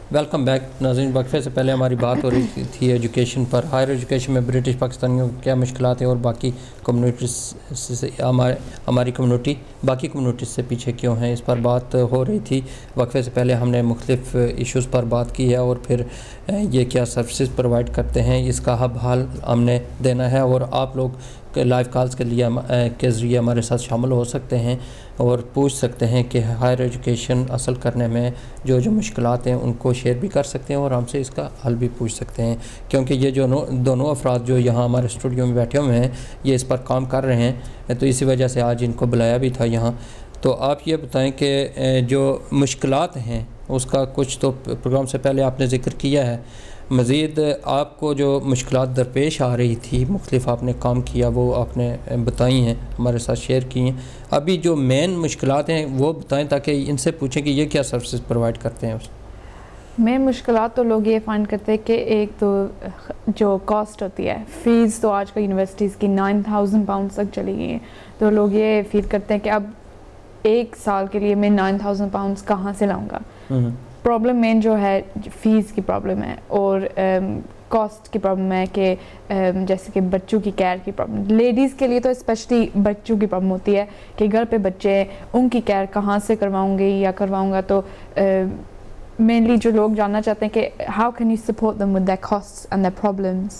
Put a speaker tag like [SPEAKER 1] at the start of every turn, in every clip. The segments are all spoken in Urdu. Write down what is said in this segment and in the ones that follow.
[SPEAKER 1] ویلکم بیک ناظرین. وقفے سے پہلے ہماری بات ہو رہی تھی ایجوکیشن پر. ہائر ایجوکیشن میں برٹش پاکستانیوں کو کیا مشکلات ہیں اور باقی کمیونٹیز سے ہماری کمیونٹی باقی کمیونٹیز سے پیچھے کیوں ہیں, اس پر بات ہو رہی تھی. وقفے سے پہلے ہم نے مختلف ایشوز پر بات کی ہے اور پھر یہ کیا سروسز پرووائڈ کرتے ہیں اس کا حال ہم نے دینا ہے, اور آپ لوگ لائیو کالز کے ذریعے ہمارے ساتھ شامل ہو سکتے ہیں اور پوچھ سکتے ہیں کہ ہائر ایجوکیشن حاصل کرنے میں جو مشکلات ہیں ان کو شیئر بھی کر سکتے ہیں اور ہم سے اس کا حل بھی پوچھ سکتے ہیں, کیونکہ یہ جو دونوں افراد جو یہاں ہمارے اسٹوڈیو میں بیٹھے ہوئے ہیں یہ اس پر کام کر رہے ہیں, تو اسی وجہ سے آج ان کو بلایا بھی تھا یہاں. تو آپ یہ بتائیں کہ جو مشکلات ہیں اس کا کچھ تو پروگرام سے پہلے آپ نے ذکر کیا ہے, مزید آپ کو جو مشکلات درپیش آ رہی تھی مختلف آپ نے کام کیا وہ آپ نے بتائی ہیں, ہمارے ساتھ شیئر کی ہیں. ابھی جو مین مشکلات ہیں وہ بتائیں تاکہ ان سے پوچھیں کہ یہ کیا سروسز پرووائڈ کرتے ہیں.
[SPEAKER 2] مین مشکلات تو لوگ یہ فائنڈ کرتے ہیں کہ ایک تو جو کاسٹ ہوتی ہے, فیس تو آج کل یونیورسٹیز کی 9,000 پاؤنڈ تک چلی گئی ہیں, تو لوگ یہ فیل کرتے ہیں کہ اب ایک سال کے لیے میں 9,000 پاؤنڈس کہاں سے لاؤں گا. پرابلم مین جو ہے فیس کی پرابلم ہے اور کاسٹ کی پرابلم ہے کہ جیسے کہ بچوں کی کیئر کی پرابلم. لیڈیز کے لیے تو اسپیشلی بچوں کی پرابلم ہوتی ہے کہ گھر پہ بچے ہیں, ان کی کیئر کہاں سے کرواؤں گی یا کرواؤں گا. تو مینلی جو لوگ جاننا چاہتے ہیں کہ how can you support them with their costs and their problems.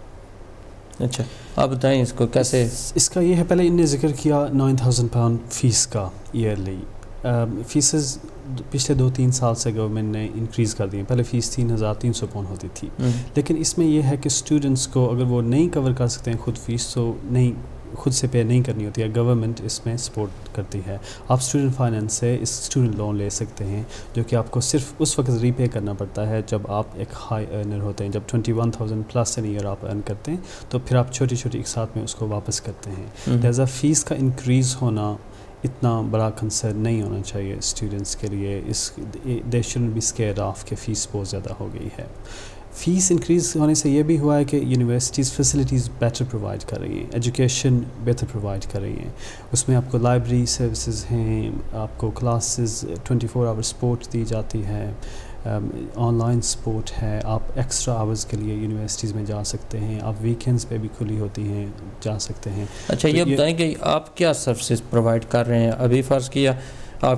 [SPEAKER 1] اچھا آپ بتائیں اس کو کیسے.
[SPEAKER 3] اس کا یہ ہے, پہلے ان نے ذکر کیا 9,000 پاؤنڈ فیس کا ایئرلی. فیسز پچھلے 2-3 سال سے گورنمنٹ نے انکریز کر دی ہیں. پہلے فیس 3,300 پاؤنڈ ہوتی تھی, لیکن اس میں یہ ہے کہ اسٹوڈنٹس کو اگر وہ نہیں کور کر سکتے ہیں خود فیس, تو خود سے پے نہیں کرنی ہوتی ہے, گورنمنٹ اس میں سپورٹ کرتی ہے. آپ اسٹوڈنٹ فائنینس سے اسٹوڈنٹ لون لے سکتے ہیں جو کہ آپ کو صرف اس وقت ری پے کرنا پڑتا ہے جب آپ ایک ہائی ارنر ہوتے ہیں. جب 21,000 پلس ان ایئر آپ ارن کرتے ہیں تو پھر آپ چھوٹی چھوٹی ایک ساتھ میں اس کو واپس کرتے ہیں. لہٰذا فیس کا انکریز ہونا اتنا بڑا کنسرن نہیں ہونا چاہیے اسٹوڈنٹس کے لیے. They shouldn't be scared of کہ فیس بہت زیادہ ہو گئی ہے. فیس انکریز ہونے سے یہ بھی ہوا ہے کہ یونیورسٹیز فیسلٹیز بیٹر پرووائڈ کر رہی ہیں, ایجوکیشن بہتر پرووائڈ کر رہی ہیں. اس میں آپ کو لائبریری سروسز ہیں, آپ کو کلاسز 24 آور سپورٹ دی جاتی ہے, آن لائن سپورٹ ہے, آپ ایکسٹرا آورز کے لیے یونیورسٹیز میں جا سکتے ہیں, آپ ویکینڈز پہ بھی کھلی ہوتی ہیں, جا سکتے ہیں.
[SPEAKER 1] اچھا یہ بتائیں کہ آپ کیا سروسز پرووائڈ کر رہے ہیں. ابھی فرض کیا آپ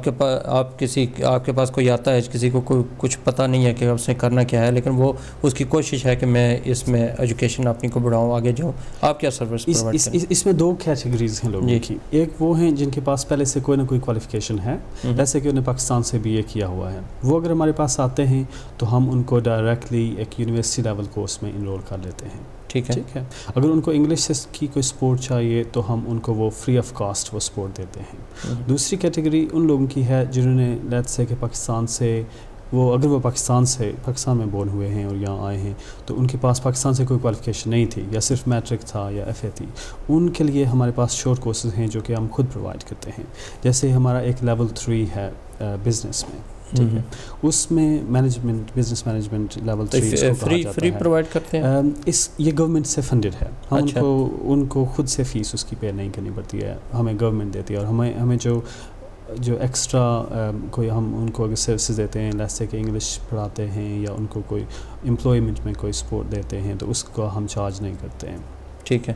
[SPEAKER 1] کے پاس کوئی آتا ہے, کسی کو کچھ پتہ نہیں ہے کہ اس نے کرنا کیا ہے, لیکن وہ اس کی کوشش ہے کہ میں اس میں ایجوکیشن اپنی کو بڑھاؤں, آگے جاؤں, آپ کیا سروس پرووائڈ کریں؟
[SPEAKER 3] اس میں 2 کیٹیگریز ہیں لوگوں کی. ایک وہ ہیں جن کے پاس پہلے سے کوئی نہ کوئی کوالیفیکیشن ہے, جیسے کہ انہیں پاکستان سے BA کیا ہوا ہے. وہ اگر ہمارے پاس آتے ہیں تو ہم ان کو ڈائریکٹلی ایک یونیورسٹی لیول کورس میں انرول کر لیتے ہیں. ٹھیک ہے. اگر ان کو انگلش سے کی کوئی سپورٹ چاہیے تو ہم ان کو وہ فری آف کاسٹ وہ سپورٹ دیتے ہیں. دوسری کیٹیگری ان لوگوں کی ہے جنہوں نے لیٹس سے کہ پاکستان سے اگر وہ پاکستان میں بورن ہوئے ہیں اور یہاں آئے ہیں تو ان کے پاس پاکستان سے کوئی کوالیفیکیشن نہیں تھی, یا صرف میٹرک تھا یا FA تھی. ان کے لیے ہمارے پاس شارٹ کورسز ہیں جو کہ ہم خود پرووائڈ کرتے ہیں. جیسے ہمارا ایک لیول 3 ہے بزنس میں, ٹھیک ہے, اس میں بزنس مینجمنٹ لیول 3 اس کو کہا جاتا ہے.
[SPEAKER 1] فری پرووائڈ کرتے ہیں.
[SPEAKER 3] یہ گورنمنٹ سے فنڈڈ ہے. ہم ان کو خود سے فیس اس کی پے نہیں کرنی پڑتی ہے, ہمیں گورنمنٹ دیتی ہے. اور ہمیں جو ایکسٹرا کوئی ہم ان کو اگر سروسز دیتے ہیں, جیسے کہ انگلش پڑھاتے ہیں یا ان کو کوئی امپلائمنٹ میں کوئی سپورٹ دیتے ہیں, تو اس کو ہم چارج نہیں کرتے ہیں.
[SPEAKER 1] ٹھیک ہے.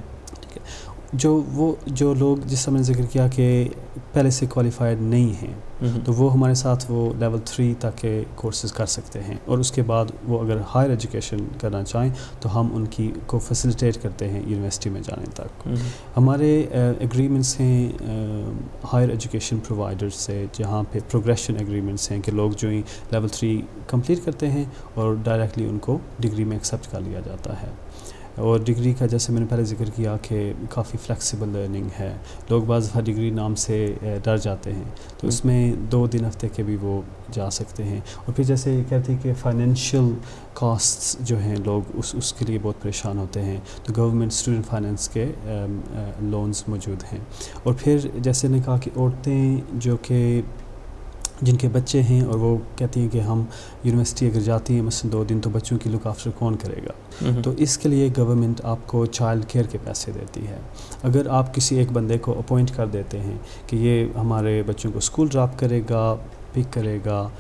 [SPEAKER 3] جو لوگ جس سے میں نے ذکر کیا کہ پہلے سے کوالیفائڈ نہیں ہیں, تو وہ ہمارے ساتھ وہ لیول 3 تک کے کورسز کر سکتے ہیں, اور اس کے بعد وہ اگر ہائر ایجوکیشن کرنا چاہیں تو ہم ان کی کو فیسیلیٹیٹ کرتے ہیں یونیورسٹی میں جانے تک. ہمارے ایگریمنٹس ہیں ہائر ایجوکیشن پرووائڈر سے, جہاں پہ پروگریشن ایگریمنٹس ہیں کہ لوگ جو ہی لیول 3 کمپلیٹ کرتے ہیں اور ڈائریکٹلی ان کو ڈگری میں ایکسیپٹ کر لیا جاتا ہے. اور ڈگری کا جیسے میں نے پہلے ذکر کیا کہ کافی فلیکسیبل لرننگ ہے. لوگ بعض دفعہ ڈگری نام سے ڈر جاتے ہیں, تو اس میں 2 دن ہفتے کے بھی وہ جا سکتے ہیں. اور پھر جیسے یہ کہتے ہیں کہ فائنینشیل کاسٹس جو ہیں لوگ اس کے لیے بہت پریشان ہوتے ہیں, تو گورنمنٹ اسٹوڈنٹ فائنینس کے لونز موجود ہیں. اور پھر جیسے نے کہا کہ عورتیں جو کہ جن کے بچے ہیں اور وہ کہتی ہیں کہ ہم یونیورسٹی اگر جاتی ہیں مثلاً 2 دن, تو بچوں کی لک آفٹر کون کرے گا؟ تو اس کے لیے گورنمنٹ آپ کو چائلڈ کیئر کے پیسے دیتی ہے. اگر آپ کسی ایک بندے کو اپوائنٹ کر دیتے ہیں کہ یہ ہمارے بچوں کو اسکول ڈراپ کرے گا, پک کرے گا,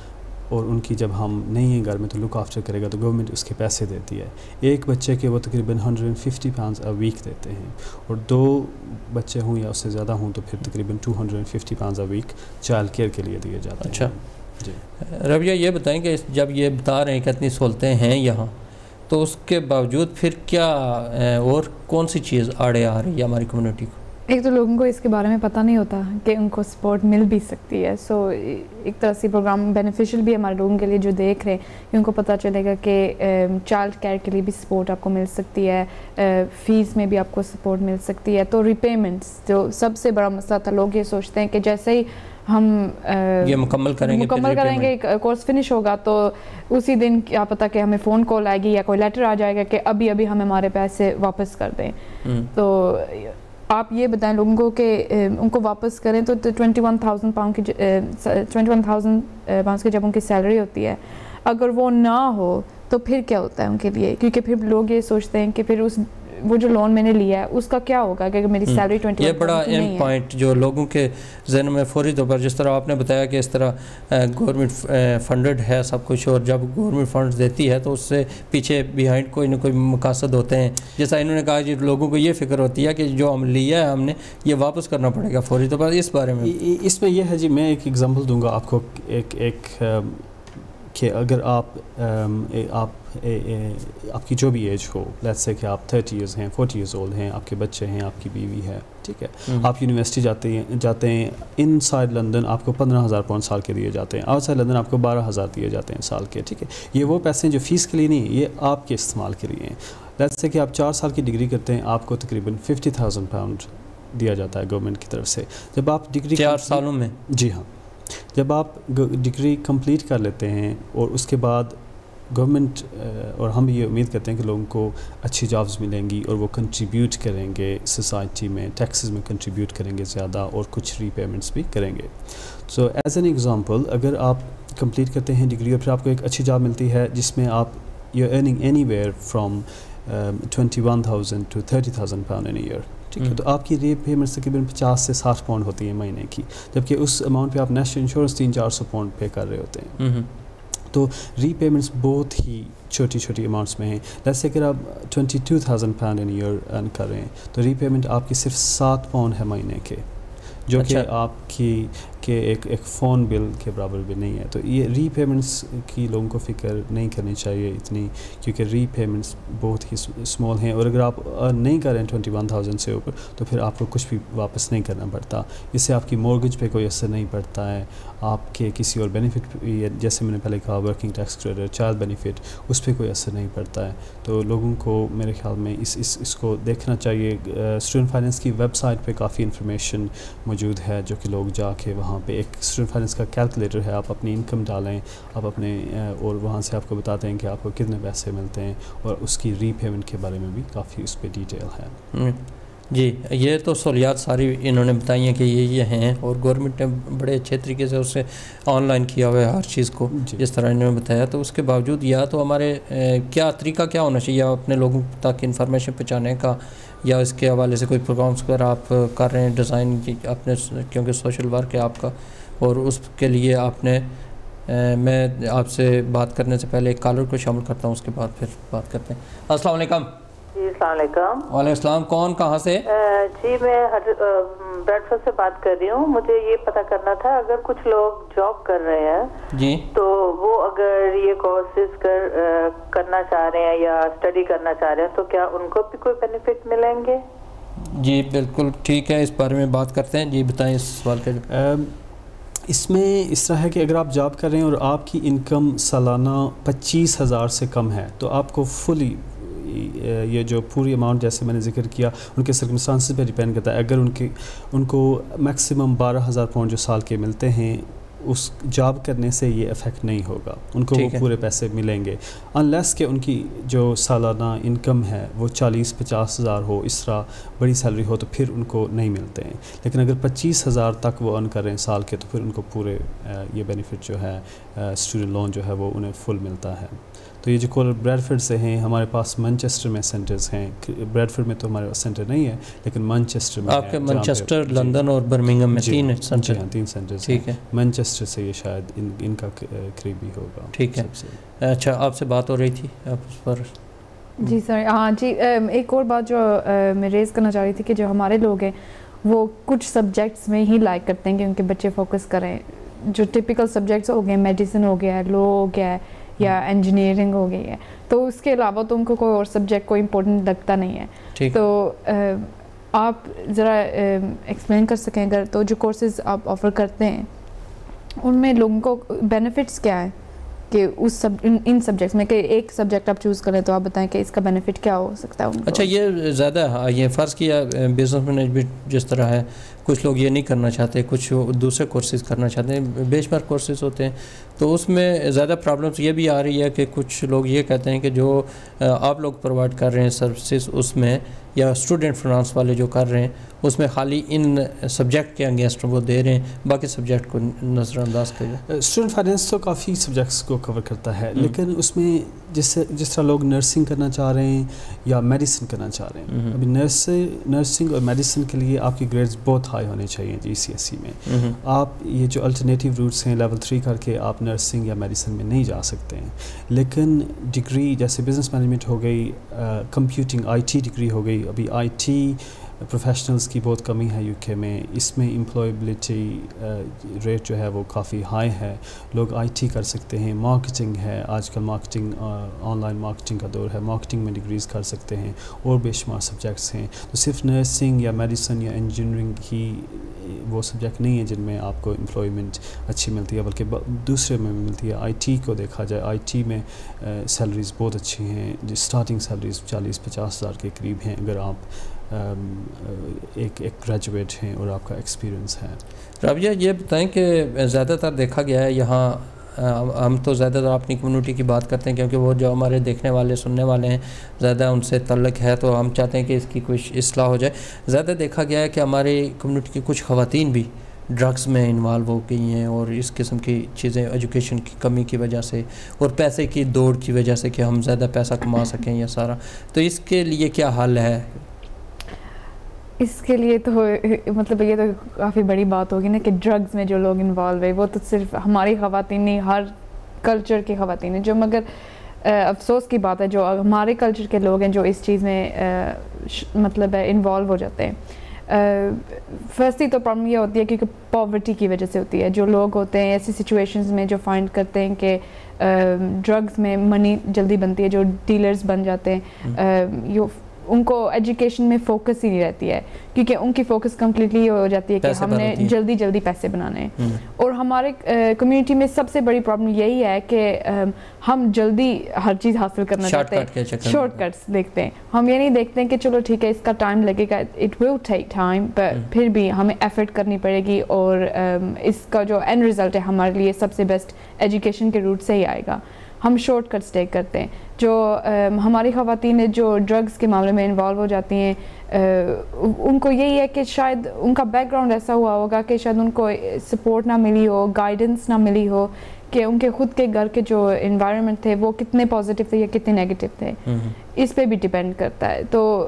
[SPEAKER 3] اور ان کی جب ہم نہیں ہیں گھر میں تو لک آفٹر کرے گا تو گورنمنٹ اس کے پیسے دیتی ہے. ایک بچے کے وہ تقریباً 150 pounds اے ویک دیتے ہیں, اور 2 بچے ہوں یا اس سے زیادہ ہوں تو پھر تقریباً 250 pounds a week child care کے لیے دیے جاتے ہیں.
[SPEAKER 1] اچھا
[SPEAKER 3] جی
[SPEAKER 1] ربیہ یہ بتائیں کہ جب یہ بتا رہے ہیں کہ اتنی سہولتیں ہیں یہاں, تو اس کے باوجود پھر کیا اور کون سی چیز آڑے آ رہی ہے ہماری کمیونٹی کو؟
[SPEAKER 2] ایک تو لوگوں کو اس کے بارے میں پتہ نہیں ہوتا کہ ان کو سپورٹ مل بھی سکتی ہے. سو ایک طرح سے پروگرام بینیفیشیل بھی ہمارے لوگوں کے لیے جو دیکھ رہے ہیں کہ ان کو پتہ چلے گا کہ چائلڈ کیئر کے لیے بھی سپورٹ آپ کو مل سکتی ہے, فیس میں بھی آپ کو سپورٹ مل سکتی ہے. تو ریپیمنٹس جو سب سے بڑا مسئلہ تھا, لوگ یہ سوچتے ہیں کہ جیسے ہی ہم
[SPEAKER 1] یہ مکمل کریں گے
[SPEAKER 2] کورس فنش ہوگا تو اسی دن کیا پتہ کہ ہمیں فون کال آئے گی یا کوئی لیٹر آ جائے گا کہ ابھی ہمیں ہمارے پیسے واپس کر دیں. تو آپ یہ بتائیں لوگوں کو کہ ان کو واپس کریں تو 21,000 pound کی 21,000 pounds کی جب ان کی سیلری ہوتی ہے, اگر وہ نہ ہو تو پھر کیا ہوتا ہے ان کے لیے؟ کیونکہ پھر لوگ یہ سوچتے ہیں کہ پھر وہ جو لون میں نے لیا ہے اس کا کیا ہوگا کہ میری سیلری 21,000
[SPEAKER 1] یہ بڑا اہم پوائنٹ جو لوگوں کے ذہن میں فوری طور پر, جس طرح آپ نے بتایا کہ اس طرح گورنمنٹ فنڈڈ ہے سب کچھ, اور جب گورنمنٹ فنڈز دیتی ہے تو اس سے پیچھے بیہائنڈ کوئی نہ کوئی مقاصد ہوتے ہیں. جیسا انہوں نے کہا کہ لوگوں کو یہ فکر ہوتی ہے کہ جو ہم لیا ہے ہم نے یہ واپس کرنا پڑے گا فوری طور پر. اس بارے میں
[SPEAKER 3] اس میں یہ ہے جی, میں ایک ایگزامپل دوں گا آپ کو, ایک کہ اگر آپ کی جو بھی ایج ہو, لیٹس سے کہ آپ 30 ایئرز ہیں, 40 ایئرز اولڈ ہیں, آپ کے بچے ہیں, آپ کی بیوی ہے, ٹھیک ہے, آپ یونیورسٹی جاتے ہیں, ان سائڈ لندن آپ کو 15,000 pound سال کے دیے جاتے ہیں, آؤٹ سائڈ لندن آپ کو 12,000 دیے جاتے ہیں سال کے, ٹھیک ہے. یہ وہ پیسے ہیں جو فیس کے لیے نہیں, یہ آپ کے استعمال کے لیے ہیں. لیٹس سے کہ آپ 4 سال کی ڈگری کرتے ہیں, آپ کو تقریباً 50,000 pound دیا جاتا ہے گورنمنٹ کی طرف سے. جب آپ ڈگری
[SPEAKER 1] 4 سالوں میں,
[SPEAKER 3] جی ہاں, جب آپ ڈگری کمپلیٹ کر لیتے ہیں اور اس کے بعد گورنمنٹ اور ہم یہ امید کرتے ہیں کہ لوگوں کو اچھی جابز ملیں گی اور وہ کنٹریبیوٹ کریں گے سوسائٹی میں, ٹیکسز میں کنٹریبیوٹ کریں گے زیادہ, اور کچھ ری پیمنٹس بھی کریں گے. سو ایز این ایگزامپل, اگر آپ کمپلیٹ کرتے ہیں ڈگری اور پھر آپ کو ایک اچھی جاب ملتی ہے جس میں آپ you are earning anywhere from 21,000 to 30,000 pound in a year, ٹھیک ہے, تو آپ کی ری پیمنٹس تقریباً 50 سے 60 پاؤنڈ ہوتی ہیں مہینے کی, جبکہ اس اماؤنٹ پہ آپ نیشنل انشورنس 300-400 پاؤنڈ پے کر رہے ہوتے ہیں. تو ری پیمنٹس بہت ہی چھوٹی اماؤنٹس میں ہیں. جیسے اگر آپ 22,000 pound in a year ارن کر رہے ہیں تو ری پیمنٹ آپ کی صرف 7 پاؤنڈ ہے مہینے کے, جو کہ آپ کی ایک فون بل کے برابر بھی نہیں ہے. تو یہ ری پیمنٹس کی لوگوں کو فکر نہیں کرنی چاہیے اتنی, کیونکہ ری پیمنٹس بہت ہی اسمال ہیں, اور اگر آپ نہیں کریں 21,000 سے اوپر تو پھر آپ کو کچھ بھی واپس نہیں کرنا پڑتا. اس سے آپ کی مورگیج پہ کوئی اثر نہیں پڑتا ہے, آپ کے کسی اور بینیفٹ, جیسے میں نے پہلے کہا working tax credit, child benefit, اس پہ کوئی اثر نہیں پڑتا ہے. تو لوگوں کو میرے خیال میں اس کو دیکھنا چاہیے. اسٹوڈنٹ فائنینس کی ویب سائٹ پہ کافی انفارمیشن موجود ہے جو کہ لوگ جا کے وہاں پہ ایک اسٹوڈنٹ فائنینس کا کیلکولیٹر ہے, آپ اپنی انکم ڈالیں, آپ اپنے اور وہاں سے آپ کو بتاتے ہیں کہ آپ کو کتنے پیسے ملتے ہیں, اور اس کی ری پیمنٹ کے بارے میں بھی کافی اس پہ ڈیٹیل ہے.
[SPEAKER 1] جی, یہ تو سہولیات ساری انہوں نے بتائی ہیں کہ یہ ہیں, اور گورنمنٹ نے بڑے اچھے طریقے سے اسے آن لائن کیا ہوا ہے ہر چیز کو, جس طرح انہوں نے بتایا. تو اس کے باوجود یا تو ہمارے کیا طریقہ کیا ہونا چاہیے اپنے لوگوں تک انفارمیشن پہنچانے کا, یا اس کے حوالے سے کوئی پروگرامس وغیرہ آپ کر رہے ہیں ڈیزائن اپنے, کیونکہ سوشل ورک ہے آپ کا, اور اس کے لیے آپ نے میں آپ سے بات کرنے سے پہلے ایک کالر کو شامل کرتا ہوں, اس کے بعد پھر بات کرتے ہیں. السلام علیکم.
[SPEAKER 4] جی السلام علیکم.
[SPEAKER 1] وعلیکم السلام. کون کہاں سے؟
[SPEAKER 4] جی میں بریڈ فورڈ سے بات کر رہی ہوں. مجھے یہ پتہ کرنا تھا, اگر کچھ لوگ جاب کر رہے ہیں
[SPEAKER 1] جی
[SPEAKER 4] تو وہ اگر یہ کورسز کرنا چاہ رہے ہیں یا اسٹڈی کرنا چاہ رہے ہیں تو کیا ان کو بھی کوئی بینیفٹ ملیں گے؟
[SPEAKER 1] جی بالکل ٹھیک ہے, اس بارے میں بات کرتے ہیں. جی بتائیں اس سوال کا.
[SPEAKER 3] اس میں اس طرح ہے کہ اگر آپ جاب کر رہے ہیں اور آپ کی انکم سالانہ 25,000 سے کم ہے تو آپ کو فلی یہ جو پوری اماؤنٹ جیسے میں نے ذکر کیا ان کے سرکمسٹانسز پہ ڈیپینڈ کرتا ہے. اگر ان کو میکسیمم 12,000 پاؤنڈ جو سال کے ملتے ہیں, اس جاب کرنے سے یہ افیکٹ نہیں ہوگا, ان کو وہ پورے پیسے ملیں گے, انلیس کہ ان کی جو سالانہ انکم ہے وہ 40-50,000 ہو, اس طرح بڑی سیلری ہو, تو پھر ان کو نہیں ملتے ہیں. لیکن اگر 25,000 تک وہ ارن کر رہے ہیں سال کے تو پھر ان کو پورے یہ بینیفٹ جو ہے اسٹوڈنٹ لون جو ہے وہ انہیں فل ملتا ہے. تو یہ جو کالر بریڈفورڈ سے ہیں, ہمارے پاس مانچسٹر میں سینٹرز ہیں. بریڈفورڈ میں تو ہمارے پاس سینٹر نہیں ہے, لیکن مانچسٹر میں
[SPEAKER 1] آپ کے مانچسٹر, لندن اور برمنگھم میں 3 سینٹر.
[SPEAKER 3] 3 سینٹرز.
[SPEAKER 1] ٹھیک ہے,
[SPEAKER 3] مانچسٹر سے یہ شاید ان کا قریبی ہوگا.
[SPEAKER 1] ٹھیک ہے. اچھا, آپ سے بات ہو رہی تھی آپ اس پر.
[SPEAKER 2] جی سر, ہاں جی, ایک اور بات جو میں ریز کرنا چاہ رہی تھی کہ جو ہمارے لوگ ہیں وہ کچھ سبجیکٹس میں ہی لائک کرتے ہیں کہ ان کے بچے فوکس کریں. جو ٹپیکل سبجیکٹس ہو گئے, میڈیسن ہو گیا ہے, لا ہو گیا ہے, یا انجینئرنگ ہو گئی ہے, تو اس کے علاوہ تو ان کو کوئی اور سبجیکٹ کوئی امپورٹنٹ لگتا نہیں ہے. تو آپ ذرا ایکسپلین کر سکیں اگر, تو جو کورسز آپ آفر کرتے ہیں ان میں لوگوں کو بینیفٹس کیا ہیں کہ اس ان سبجیکٹس میں, کہ ایک سبجیکٹ آپ چوز کریں تو آپ بتائیں کہ اس کا بینیفٹ کیا ہو سکتا ہے ان کو.
[SPEAKER 1] اچھا, یہ زیادہ یہ فرض کیا بزنس مینجمنٹ جس طرح ہے, کچھ لوگ یہ نہیں کرنا چاہتے, کچھ دوسرے کورسز کرنا چاہتے ہیں, بے شمار کورسز ہوتے ہیں, تو اس میں زیادہ پرابلمس یہ بھی آ رہی ہے کہ کچھ لوگ یہ کہتے ہیں کہ جو آپ لوگ پرووائڈ کر رہے ہیں سروسز اس میں, یا اسٹوڈنٹ فنانس والے جو کر رہے ہیں اس میں خالی ان سبجیکٹ کے اگینسٹ وہ دے رہے ہیں, باقی سبجیکٹ کو نظر انداز کریں.
[SPEAKER 3] اسٹوڈنٹ فائنینس تو کافی سبجیکٹس کو کور کرتا ہے, لیکن اس میں جس طرح لوگ نرسنگ کرنا چاہ رہے ہیں یا میڈیسن کرنا چاہ رہے ہیں, ابھی نرسنگ اور میڈیسن کے لیے آپ کی گریڈز بہت ہائی ہونے چاہیے GCSE میں. آپ یہ جو الٹرنیٹیو روٹس ہیں لیول 3 کر کے آپ نرسنگ یا میڈیسن میں نہیں جا سکتے ہیں, لیکن ڈگری جیسے بزنس مینجمنٹ ہو گئی, کمپیوٹنگ IT ڈگری ہو گئی, ابھی IT پروفیشنلز کی بہت کمی ہے UK میں, اس میں امپلائبلٹی ریٹ جو ہے وہ کافی ہائی ہے, لوگ IT کر سکتے ہیں. مارکیٹنگ ہے, آج کل مارکیٹنگ آن لائن مارکیٹنگ کا دور ہے, مارکیٹنگ میں ڈگریز کر سکتے ہیں, اور بے شمار سبجیکٹس ہیں. تو صرف نرسنگ یا میڈیسن یا انجینئرنگ ہی وہ سبجیکٹ نہیں ہے جن میں آپ کو امپلائمنٹ اچھی ملتی ہے, بلکہ دوسرے میں ملتی ہے. IT کو دیکھا جائے, IT میں سیلریز بہت اچھی ہیں, اسٹارٹنگ سیلریز 40-50 ہزار کے قریب ہیں اگر آپ ایک گریجویٹ ہیں اور آپ کا ایکسپیرینس ہے.
[SPEAKER 1] رابعہ, یہ بتائیں کہ زیادہ تر دیکھا گیا ہے یہاں, ہم تو زیادہ تر اپنی کمیونٹی کی بات کرتے ہیں کیونکہ وہ جو ہمارے دیکھنے والے سننے والے ہیں زیادہ ان سے تعلق ہے, تو ہم چاہتے ہیں کہ اس کی کچھ اصلاح ہو جائے. زیادہ دیکھا گیا ہے کہ ہماری کمیونٹی کی کچھ خواتین بھی ڈرگس میں انوالو ہو گئی ہیں, اور اس قسم کی چیزیں ایجوکیشن کی کمی کی وجہ سے اور پیسے کی دوڑ کی وجہ سے کہ ہم زیادہ پیسہ کما سکیں یا سارا. تو اس کے لیے کیا حل ہے؟
[SPEAKER 2] اس کے لیے تو مطلب یہ تو کافی بڑی بات ہوگی نا کہ ڈرگز میں جو لوگ انوالو ہے وہ تو صرف ہماری خواتین نہیں, ہر کلچر کی خواتین ہیں. جو مگر افسوس کی بات ہے جو ہمارے کلچر کے لوگ ہیں جو اس چیز میں مطلب انوالو ہو جاتے ہیں. فرسٹلی تو پرابلم یہ ہوتی ہے کیونکہ پاورٹی کی وجہ سے ہوتی ہے. جو لوگ ہوتے ہیں ایسی سچویشنز میں جو فائنڈ کرتے ہیں کہ ڈرگز میں منی جلدی بنتی ہے, جو ڈیلرز بن جاتے ہیں, ان کو ایجوکیشن میں فوکس ہی نہیں رہتی ہے کیونکہ ان کی فوکس کمپلیٹلی ہو جاتی ہے کہ ہم نے جلدی جلدی پیسے بنانے ہیں. اور ہمارے کمیونٹی میں سب سے بڑی پرابلم یہی ہے کہ ہم جلدی ہر چیز حاصل کرنا چاہتے ہیں, شارٹ کٹس دیکھتے ہیں. ہم یہ نہیں دیکھتے ہیں کہ چلو ٹھیک ہے اس کا ٹائم لگے گا, اٹ ول ٹیک ٹائم, پھر بھی ہمیں ایفرٹ کرنی پڑے گی, اور اس کا جو اینڈ رزلٹ ہے ہمارے لیے سب سے بیسٹ ایجوکیشن کے روٹ سے ہی آئے گا. ہم شارٹ کٹس ٹیک کرتے ہیں. جو ہماری خواتین جو ڈرگس کے معاملے میں انوالو ہو جاتی ہیں, ان کو یہی ہے کہ شاید ان کا بیک گراؤنڈ ایسا ہوا ہوگا کہ شاید ان کو سپورٹ نہ ملی ہو, گائیڈنس نہ ملی ہو, کہ ان کے خود کے گھر کے جو انوائرمنٹ تھے وہ کتنے پازیٹیو تھے یا کتنے نیگیٹو تھے, اس پہ بھی ڈپینڈ کرتا ہے. تو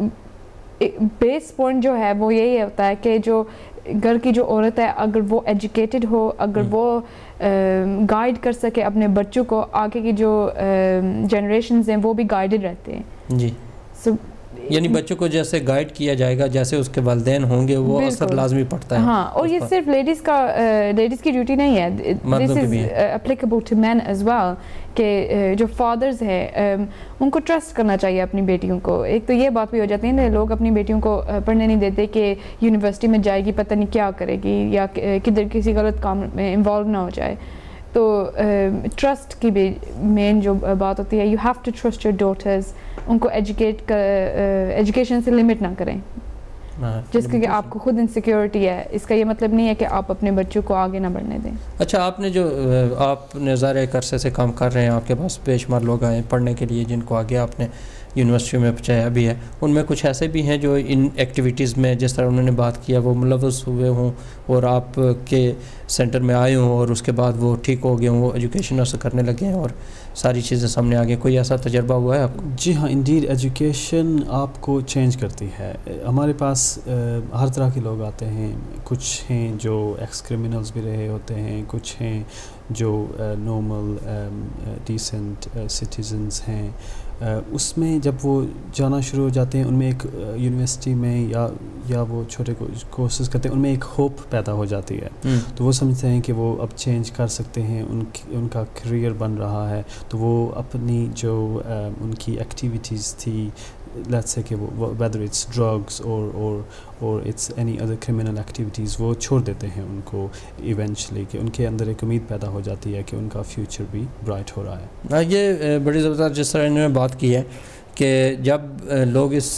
[SPEAKER 2] بیس پوائنٹ جو ہے وہ یہی ہوتا ہے کہ جو گھر کی جو عورت ہے اگر وہ ایجوکیٹڈ ہو, اگر وہ گائیڈ کر سکے اپنے بچوں کو, آگے کی جو جنریشنز ہیں وہ بھی گائیڈڈ رہتے ہیں.
[SPEAKER 1] جی, یعنی بچوں کو جیسے گائیڈ کیا جائے گا جیسے اس کے والدین ہوں گے وہ اثر لازمی پڑتا ہے.
[SPEAKER 2] ہاں, اور یہ صرف لیڈیز کی ڈیوٹی نہیں ہے, this is applicable to men as well, کہ جو فادرز ہیں ان کو ٹرسٹ کرنا چاہیے اپنی بیٹیوں کو. ایک تو یہ بات بھی ہو جاتی ہے نا, لوگ اپنی بیٹیوں کو پڑھنے نہیں دیتے کہ یونیورسٹی میں جائے گی پتہ نہیں کیا کرے گی یا کدھر کسی غلط کام میں انوالو نہ ہو جائے. تو ٹرسٹ کی بھی مین جو بات ہوتی ہے, you have to trust your daughters, ان کو ایجوکیشن سے لمٹ نہ کریں جس کہ آپ کو خود انسیکیورٹی ہے. اس کا یہ مطلب نہیں ہے کہ آپ اپنے بچوں کو آگے نہ بڑھنے دیں.
[SPEAKER 1] اچھا, آپ نے ظاہر ایک عرصے سے کام کر رہے ہیں, آپ کے پاس بے شمار لوگ آئے پڑھنے کے لیے جن کو آگے آپ نے یونیورسٹیوں میں پہنچایا بھی ہے. ان میں کچھ ایسے بھی ہیں جو ان ایکٹیویٹیز میں جس طرح انہوں نے بات کیا وہ ملوث ہوئے ہوں اور آپ کے سینٹر میں آئے ہوں اور اس کے بعد وہ ٹھیک ہو گئے ہوں, وہ ایجوکیشن حاصل کرنے لگے ہیں اور ساری چیزیں سامنے آ گئی. کوئی ایسا تجربہ ہوا ہے آپ کو؟
[SPEAKER 3] جی ہاں, انڈیڈ ایجوکیشن آپ کو چینج کرتی ہے. ہمارے پاس ہر طرح کے لوگ آتے ہیں. کچھ ہیں جو ایکس کرمنلز بھی رہے ہوتے ہیں, کچھ ہیں جو نارمل ڈیسنٹ سٹیزنز ہیں. اس میں جب وہ جانا شروع ہو جاتے ہیں, ان میں ایک یونیورسٹی میں یا وہ چھوٹے کورسز کرتے ہیں, ان میں ایک ہوپ پیدا ہو جاتی ہے. تو وہ سمجھتے ہیں کہ وہ اب چینج کر سکتے ہیں, ان کا کریئر بن رہا ہے. تو وہ اپنی جو ان کی ایکٹیویٹیز تھی, لیٹس سے کہ وہ whether it's drugs or it's any other criminal activities, وہ چھوڑ دیتے ہیں ان کو ایونچولی, کہ ان کے اندر ایک امید پیدا ہو جاتی ہے کہ ان کا فیوچر بھی برائٹ ہو رہا ہے.
[SPEAKER 1] یہ بڑی زبردست جس طرح انہوں نے بات کی ہے کہ جب لوگ اس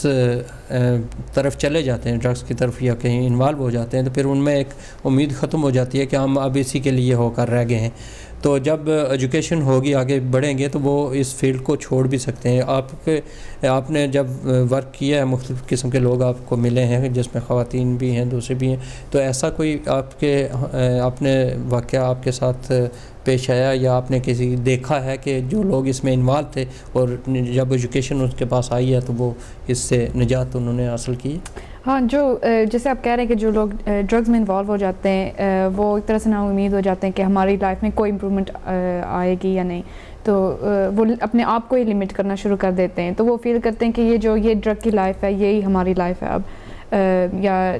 [SPEAKER 1] طرف چلے جاتے ہیں, ڈرگس کی طرف یا کہیں انوالو ہو جاتے ہیں, تو پھر ان میں ایک امید ختم ہو جاتی ہے کہ ہم اب اسی کے لیے ہو کر رہ گئے ہیں. تو جب ایجوکیشن ہوگی, آگے بڑھیں گے, تو وہ اس فیلڈ کو چھوڑ بھی سکتے ہیں. آپ نے جب ورک کیا ہے, مختلف قسم کے لوگ آپ کو ملے ہیں جس میں خواتین بھی ہیں, دوسرے بھی ہیں, تو ایسا کوئی آپ نے واقعہ آپ کے ساتھ پیش آیا یا آپ نے کسی دیکھا ہے کہ جو لوگ اس میں انوالو تھے اور جب ایجوکیشن ان کے پاس آئی ہے تو وہ اس سے نجات انہوں نے حاصل کی؟
[SPEAKER 2] ہاں, جو جیسے آپ کہہ رہے ہیں کہ جو لوگ ڈرگز میں انوالو ہو جاتے ہیں وہ ایک طرح سے نا امید ہو جاتے ہیں کہ ہماری لائف میں کوئی امپرومنٹ آئے گی یا نہیں, تو وہ اپنے آپ کو ہی لمٹ کرنا شروع کر دیتے ہیں. تو وہ فیل کرتے ہیں کہ یہ ڈرگ کی لائف ہے, یہی ہماری لائف ہے اب, یا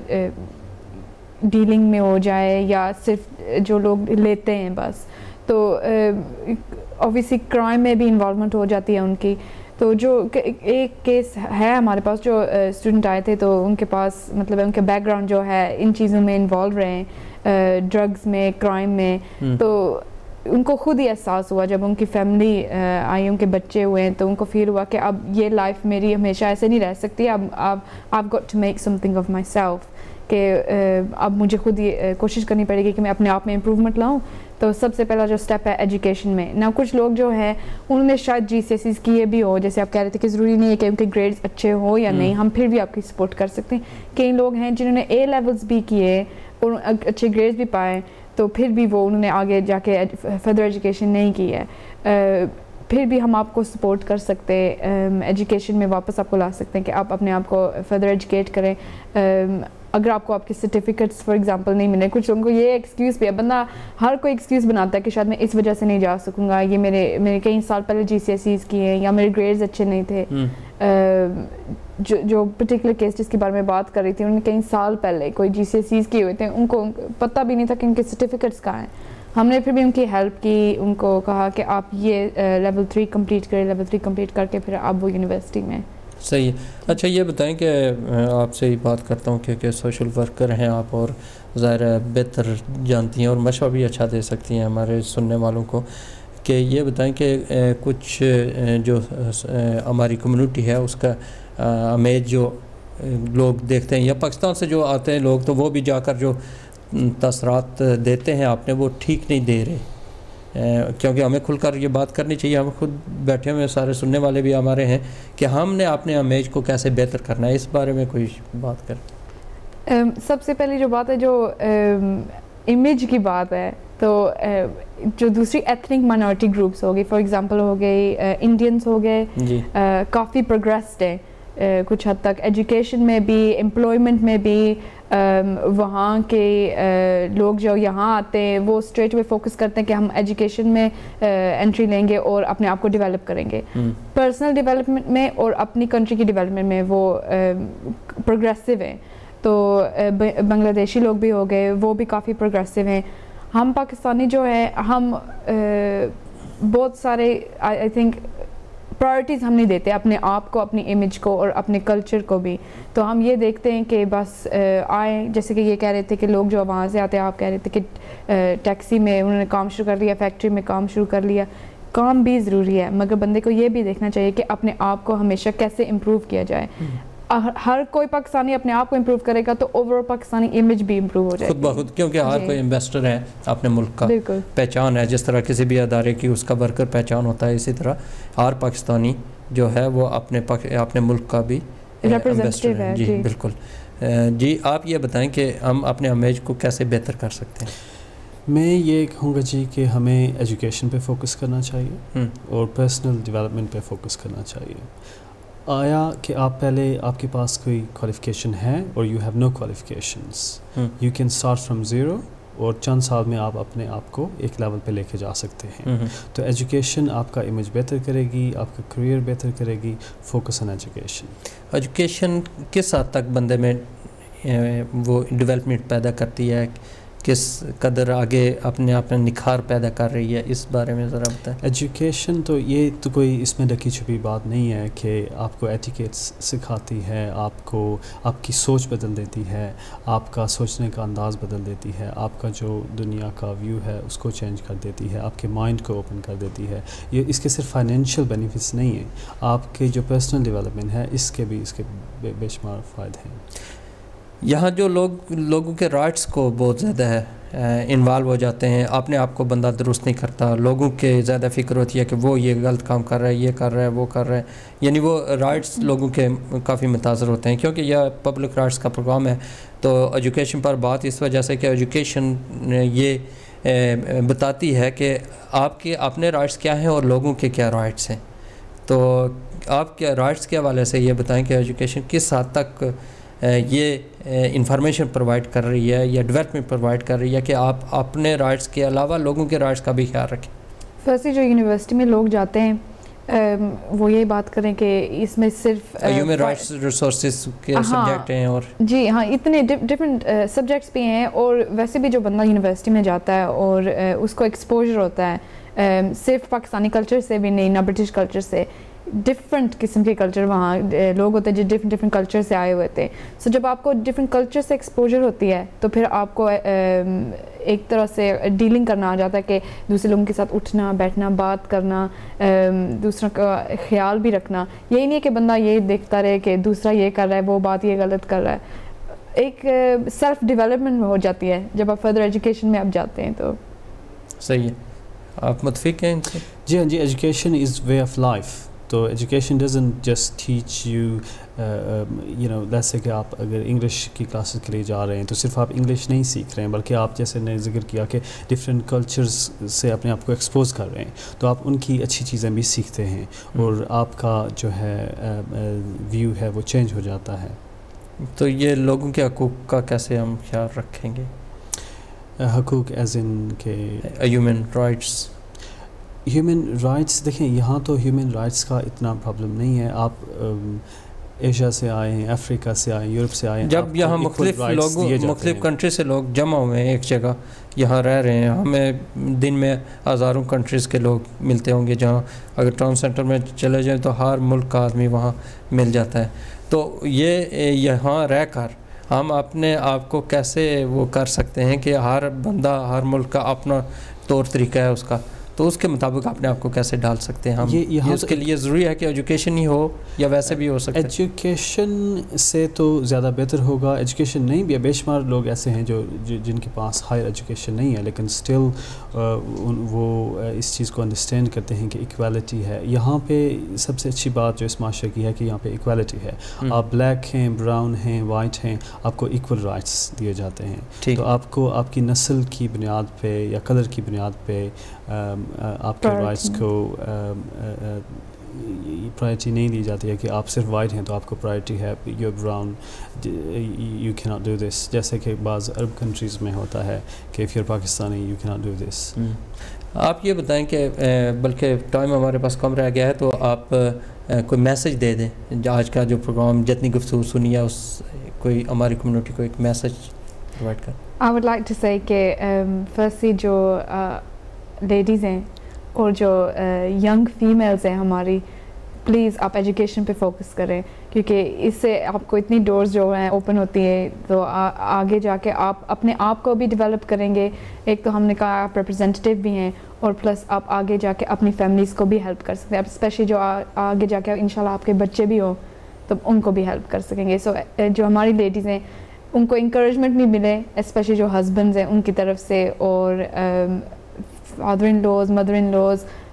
[SPEAKER 2] ڈیلنگ میں ہو جائے یا صرف جو لوگ لیتے ہیں بس. تو اوبویسلی کرائم میں بھی انوالومنٹ ہو جاتی ہے ان کی. تو جو ایک کیس ہے ہمارے پاس, جو اسٹوڈنٹ آئے تھے تو ان کے پاس مطلب ان کے بیک گراؤنڈ جو ہے ان چیزوں میں انوالو رہے ہیں, ڈرگز میں, کرائم میں. تو ان کو خود ہی احساس ہوا جب ان کی فیملی آئی, ان کے بچے ہوئے ہیں, تو ان کو فیل ہوا کہ اب یہ لائف میری ہمیشہ ایسے نہیں رہ سکتی, اب I've got to make something of myself, کہ اب مجھے خود ہی کوشش کرنی پڑے گی کہ میں اپنے آپ میں امپروومنٹ لاؤں. تو سب سے پہلا جو سٹیپ ہے ایجوکیشن میں. نا کچھ لوگ جو ہیں انہوں نے شاید GCSEs کیے بھی ہو, جیسے آپ کہہ رہے تھے کہ ضروری نہیں ہے کہ ان کے گریڈز اچھے ہو یا نہیں, ہم پھر بھی آپ کی سپورٹ کر سکتے ہیں. کئی لوگ ہیں جنہوں نے A لیولز بھی کیے اور اچھے گریڈز بھی پائے, تو پھر بھی وہ انہوں نے آگے جا کے فردر ایجوکیشن نہیں کی ہے. پھر بھی ہم آپ کو سپورٹ کر سکتے ہیں, ایجوکیشن میں واپس آپ کو لا سکتے ہیں کہ آپ اپنے آپ کو فردر ایجوکیٹ کریں. اگر آپ کو آپ کے سرٹیفکیٹس فار ایگزامپل نہیں ملے, کچھ لوگوں کو یہ ایکسکیوز بھی ہے, بندہ ہر کوئی ایکسکیوز بناتا ہے کہ شاید میں اس وجہ سے نہیں جا سکوں گا, یہ میرے کئی سال پہلے GCSEs کیے ہیں, یا میرے گریڈز اچھے نہیں تھے. جو پرٹیکولر کیس جس کے بارے میں بات کر رہی تھی, انہوں نے کئی سال پہلے کوئی GCSEs کیے ہوئے تھے, ان کو پتہ بھی نہیں تھا کہ ان کے سرٹیفکیٹس کہاں ہیں. ہم نے پھر بھی ان کی ہیلپ کی, ان کو کہا کہ آپ یہ لیول 3 کمپلیٹ کریں, لیول 3 کمپلیٹ کر کے پھر آپ وہ یونیورسٹی میں.
[SPEAKER 1] صحیح ہے. اچھا یہ بتائیں کہ آپ سے ہی بات کرتا ہوں کہ سوشل ورکر ہیں آپ, اور ظاہر ہے بہتر جانتی ہیں اور مشورہ بھی اچھا دے سکتی ہیں ہمارے سننے والوں کو, کہ یہ بتائیں کہ کچھ جو ہماری کمیونٹی ہے اس کا امیج جو لوگ دیکھتے ہیں, یا پاکستان سے جو آتے ہیں لوگ, تو وہ بھی جا کر جو تاثرات دیتے ہیں آپ نے, وہ ٹھیک نہیں دے رہے, کیونکہ ہمیں کھل کر یہ بات کرنی چاہیے. ہم خود بیٹھے ہوئے سارے سننے والے بھی ہمارے ہیں کہ ہم نے اپنے امیج کو کیسے بہتر کرنا ہے, اس بارے میں کوئی بات کریں.
[SPEAKER 2] سب سے پہلی جو بات ہے, جو امیج کی بات ہے, تو جو دوسری ایتھنک مائنورٹی گروپس ہو گئی, فار ایگزامپل ہو گئی انڈینس ہو گئے, کافی پروگریسڈ ہیں کچھ حد تک, ایجوکیشن میں بھی, امپلائمنٹ میں بھی. وہاں کے لوگ جو یہاں آتے ہیں وہ اسٹریٹ وے فوکس کرتے ہیں کہ ہم ایجوکیشن میں انٹری لیں گے اور اپنے آپ کو ڈیولپ کریں گے. پرسنل ڈیولپمنٹ میں اور اپنی کنٹری کی ڈیولپمنٹ میں وہ پروگریسو ہیں. تو بنگلہ دیشی لوگ بھی ہو گئے, وہ بھی کافی پروگریسو ہیں. ہم پاکستانی جو ہیں, ہم بہت سارے آئی تھنک پرائرٹیز ہم نہیں دیتے اپنے آپ کو, اپنی امیج کو اور اپنے کلچر کو بھی. تو ہم یہ دیکھتے ہیں کہ بس آئیں, جیسے کہ یہ کہہ رہے تھے کہ لوگ جو وہاں سے آتے ہیں, آپ کہہ رہے تھے کہ ٹیکسی میں انہوں نے کام شروع کر لیا, فیکٹری میں کام شروع کر لیا. کام بھی ضروری ہے, مگر بندے کو یہ بھی دیکھنا چاہیے کہ اپنے آپ کو ہمیشہ کیسے امپروو کیا جائے. ہر کوئی پاکستانی اپنے آپ کو امپروو کرے گا تو اوور آل پاکستانی امیج بھی امپروو ہو جائے
[SPEAKER 1] خود بخود, کیونکہ ہر کوئی انویسٹر ہے اپنے ملک کا, پہچان ہے. جس طرح کسی بھی ادارے کی اس کا ورکر پہچان ہوتا ہے, اسی طرح ہر پاکستانی جو ہے وہ اپنے ملک کا بھی
[SPEAKER 2] ریپرزینٹیو ہے.
[SPEAKER 1] جی بالکل. جی آپ یہ بتائیں کہ ہم اپنے امیج کو کیسے بہتر کر سکتے ہیں؟
[SPEAKER 3] میں یہ کہوں گا جی کہ ہمیں ایجوکیشن پہ فوکس کرنا چاہیے اور پرسنل ڈیولپمنٹ پہ فوکس کرنا چاہیے. آیا کہ آپ کے پاس کوئی کوالیفیکیشن ہے اور you have no qualifications, you can start from zero اور چند سال میں آپ اپنے آپ کو ایک لیول پہ لے کے جا سکتے ہیں. تو ایجوکیشن آپ کا امیج بہتر کرے گی, آپ کا کریئر بہتر کرے گی. Focus on education.
[SPEAKER 1] ایجوکیشن کس حد تک بندے میں وہ ڈیولپمنٹ پیدا کرتی ہے, کس قدر آگے اپنے آپ میں نکھار پیدا کر رہی ہے, اس بارے میں ذرا بتائیں.
[SPEAKER 3] ایجوکیشن تو یہ تو کوئی اس میں ڈھکی چھپی بات نہیں ہے کہ آپ کو ایٹیکیٹس سکھاتی ہے, آپ کی سوچ بدل دیتی ہے, آپ کا سوچنے کا انداز بدل دیتی ہے, آپ کا جو دنیا کا ویو ہے اس کو چینج کر دیتی ہے, آپ کے مائنڈ کو اوپن کر دیتی ہے. یہ اس کے صرف فائنینشیل بینیفٹس نہیں ہیں, آپ کے جو پرسنل ڈیولپمنٹ ہے اس کے بے شمار فائدے ہیں.
[SPEAKER 1] یہاں جو لوگوں کے رائٹس کو بہت زیادہ انوالو ہو جاتے ہیں, اپنے آپ کو بندہ درست نہیں کرتا, لوگوں کے زیادہ فکر ہوتی ہے کہ وہ یہ غلط کام کر رہا ہے, یہ کر رہا ہے, وہ کر رہا ہے, یعنی وہ رائٹس لوگوں کے کافی متاثر ہوتے ہیں. کیونکہ یہ پبلک رائٹس کا پروگرام ہے تو ایجوکیشن پر بات اس وجہ سے کہ ایجوکیشن یہ بتاتی ہے کہ آپ کے اپنے رائٹس کیا ہیں اور لوگوں کے کیا رائٹس ہیں. تو آپ کے رائٹس کے حوالے سے یہ بتائیں کہ ایجوکیشن کس حد تک یہ انفارمیشن پرووائڈ کر رہی ہے یا ڈیولپمنٹ پرووائڈ کر رہی ہے کہ آپ اپنے رائٹس کے علاوہ لوگوں کے رائٹس کا بھی خیال رکھیں.
[SPEAKER 2] فرسٹلی جو یونیورسٹی میں لوگ جاتے ہیں وہ یہ بات کریں کہ اس میں صرف
[SPEAKER 1] ہیومن رائٹس ریسورسز کے سبجیکٹ ہیں اور
[SPEAKER 2] جی ہاں اتنے ڈفرینٹ سبجیکٹس بھی ہیں, اور ویسے بھی جو بندہ یونیورسٹی میں جاتا ہے اور اس کو ایکسپوجر ہوتا ہے صرف پاکستانی کلچر سے بھی نہیں, نہ برٹش کلچر سے, ڈفرینٹ قسم کے کلچر وہاں لوگ ہوتے ہیں جو ڈفرینٹ کلچر سے آئے ہوئے ہوتے ہیں. سو جب آپ کو ڈفرینٹ کلچر سے ایکسپوجر ہوتی ہے تو پھر آپ کو ایک طرح سے ڈیلنگ کرنا آ جاتا ہے کہ دوسرے لوگوں کے ساتھ اٹھنا بیٹھنا, بات کرنا, دوسروں کا خیال بھی رکھنا. یہی نہیں ہے کہ بندہ یہ دیکھتا رہے کہ دوسرا یہ کر رہا ہے, وہ بات یہ غلط کر رہا ہے. ایک سیلف ڈیولپمنٹ ہو جاتی ہے جب آپ فردر ایجوکیشن میں آپ جاتے ہیں. تو
[SPEAKER 1] صحیح ہے, آپ متفق ہیں ان سے؟
[SPEAKER 3] جی ہاں جی, education is way of life. تو education doesn't just teach you know جیسے کہ آپ اگر انگلش کی کلاسز کے لیے جا رہے ہیں تو صرف آپ انگلش نہیں سیکھ رہے ہیں, بلکہ آپ جیسے نے ذکر کیا کہ ڈفرینٹ کلچرز سے اپنے آپ کو ایکسپوز کر رہے ہیں, تو آپ ان کی اچھی چیزیں بھی سیکھتے ہیں اور آپ کا جو ہے ویو ہے وہ چینج ہو جاتا ہے.
[SPEAKER 1] تو یہ لوگوں کے حقوق کا کیسے ہم خیال رکھیں گے؟
[SPEAKER 3] حقوق ایز ان کے
[SPEAKER 1] ہیومن رائٹس.
[SPEAKER 3] ہیومن رائٹس دیکھیں, یہاں تو ہیومن رائٹس کا اتنا پرابلم نہیں ہے. آپ ایشیا سے آئے ہیں, افریقہ سے آئے ہیں, یورپ سے آئے ہیں,
[SPEAKER 1] جب یہاں مختلف کنٹری سے لوگ جمع ہوئے ہیں ایک جگہ, یہاں رہ رہے ہیں, ہمیں دن میں ہزاروں کنٹریز کے لوگ ملتے ہوں گے, جہاں اگر ٹاؤن سینٹر میں چلے جائیں تو ہر ملک کا آدمی وہاں مل جاتا ہے. تو یہ یہاں رہ کر ہم اپنے آپ کو کیسے وہ کر سکتے ہیں کہ ہر بندہ ہر ملک کا اپنا طور طریقہ ہے اس کا, تو اس کے مطابق اپنے آپ کو کیسے ڈال سکتے ہیں ہم؟ یہ اس کے لیے ضروری ہے کہ ایجوکیشن ہی ہو یا ویسے بھی ہو سکتا ہے؟
[SPEAKER 3] ایجوکیشن سے تو زیادہ بہتر ہوگا. ایجوکیشن نہیں بھی, بے شمار لوگ ایسے ہیں جن کے پاس ہائر ایجوکیشن نہیں ہے لیکن اسٹل وہ اس چیز کو انڈرسٹینڈ کرتے ہیں کہ ایکویلٹی ہے. یہاں پہ سب سے اچھی بات جو اس معاشرے کی ہے کہ یہاں پہ ایکویلٹی ہے. آپ بلیک ہیں, براؤن ہیں, وائٹ ہیں, آپ کو ایکول رائٹس دیے جاتے ہیں. تو آپ کو آپ کی نسل کی بنیاد پہ یا کلر کی بنیاد پہ آپ کے رائٹس کو پرائرٹی نہیں دی جاتی ہے کہ آپ صرف وائٹ ہیں تو آپ کو پرائرٹی ہے, یو براؤن یو کی ناٹ ڈو دس, جیسے کہ بعض عرب کنٹریز میں ہوتا ہے کہ اف یو پاکستانی یو کی ناٹ ڈو دس.
[SPEAKER 1] آپ یہ بتائیں کہ بلکہ ٹائم ہمارے پاس کم رہ گیا ہے, تو آپ کوئی میسج دے دیں. آج کا جو پروگرام جتنی گفتگو سنی ہے اس کوئی ہماری کمیونٹی کو ایک میسج پرووائڈ کر.
[SPEAKER 2] آئی ووڈ لائک ٹو سے کہ فرسٹلی جو لیڈیز ہیں اور جو ینگ فیمیلز ہیں ہماری, پلیز آپ ایجوکیشن پہ فوکس کریں, کیونکہ اس سے آپ کو اتنی ڈورز جو ہیں اوپن ہوتی ہیں, تو آگے جا کے آپ اپنے آپ کو بھی ڈیولپ کریں گے. ایک تو ہم نے کہا آپ ریپرزینٹیو بھی ہیں, اور پلس آپ آگے جا کے اپنی فیملیز کو بھی ہیلپ کر سکتے ہیں. اسپیشلی جو آگے جا کے انشاءاللہ آپ کے بچے بھی ہوں تو ان کو بھی ہیلپ کر سکیں گے. سو جو ہماری لیڈیز ہیں ان کو انکریجمنٹ بھی ملے, اسپیشلی جو ہسبینڈز ہیں ان کی طرف سے, اور father in laws, mother in laws,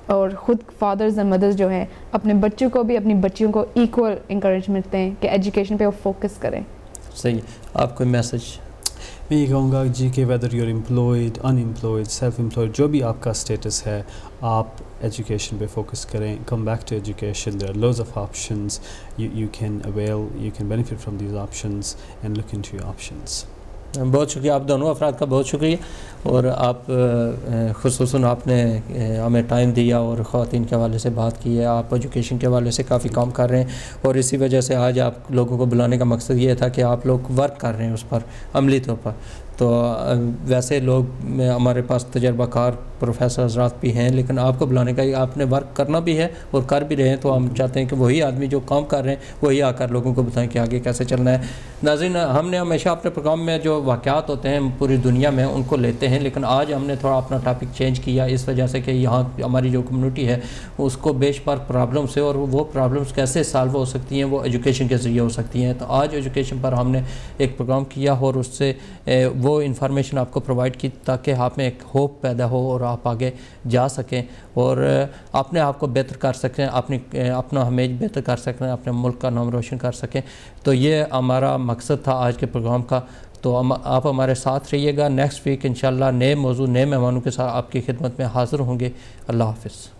[SPEAKER 2] اور خود فادرز اینڈ مدرز جو ہیں اپنے بچوں کو بھی اپنی بچیوں کو ایکول انکریجمنٹ دیں کہ ایجوکیشن پہ وہ فوکس کریں.
[SPEAKER 1] صحیح. آپ کوئی میسج؟
[SPEAKER 3] میں یہ کہوں گا جی کہ whether you are employed unemployed self employed جو بھی آپ کا اسٹیٹس ہے آپ ایجوکیشن پہ فوکس کریں. Come back to education. There are lots of options. You can avail you can benefit from these options and look into your options.
[SPEAKER 1] بہت شکریہ آپ دونوں افراد کا، بہت شکریہ. اور آپ خصوصاً آپ نے ہمیں ٹائم دیا اور خواتین کے حوالے سے بات کی ہے. آپ ایجوکیشن کے حوالے سے کافی کام کر رہے ہیں اور اسی وجہ سے آج آپ لوگوں کو بلانے کا مقصد یہ تھا کہ آپ لوگ ورک کر رہے ہیں اس پر عملی طور پر. تو ویسے لوگ ہمارے پاس تجربہ کار پروفیسر حضرات بھی ہیں، لیکن آپ کو بلانے کا آپ نے ورک کرنا بھی ہے اور کر بھی رہے ہیں، تو ہم چاہتے ہیں کہ وہی آدمی جو کام کر رہے ہیں وہی آ کر لوگوں کو بتائیں کہ آگے کیسے چلنا ہے. ناظرین، ہم نے ہمیشہ اپنے پروگرام میں جو واقعات ہوتے ہیں پوری دنیا میں ان کو لیتے ہیں، لیکن آج ہم نے تھوڑا اپنا ٹاپک چینج کیا اس وجہ سے کہ یہاں ہماری جو کمیونٹی ہے اس کو بے شمار پرابلمس ہے اور وہ پرابلمس کیسے سالو ہو سکتی ہیں، وہ ایجوکیشن کے ذریعے ہو سکتی ہیں. تو آج ایجوکیشن پر ہم نے ایک پروگرام کیا اور اس سے وہ انفارمیشن آپ کو پرووائڈ کی تاکہ آپ میں ایک ہوپ پیدا ہو اور آپ آگے جا سکیں اور اپنے آپ کو بہتر کر سکیں، اپنا امیج بہتر کر سکیں، اپنے ملک کا نام روشن کر سکیں. تو یہ ہمارا مقصد تھا آج کے پروگرام کا. تو آپ ہمارے ساتھ رہیے گا. نیکسٹ ویک انشاءاللہ نئے موضوع نئے مہمانوں کے ساتھ آپ کی خدمت میں حاضر ہوں گے. اللہ حافظ.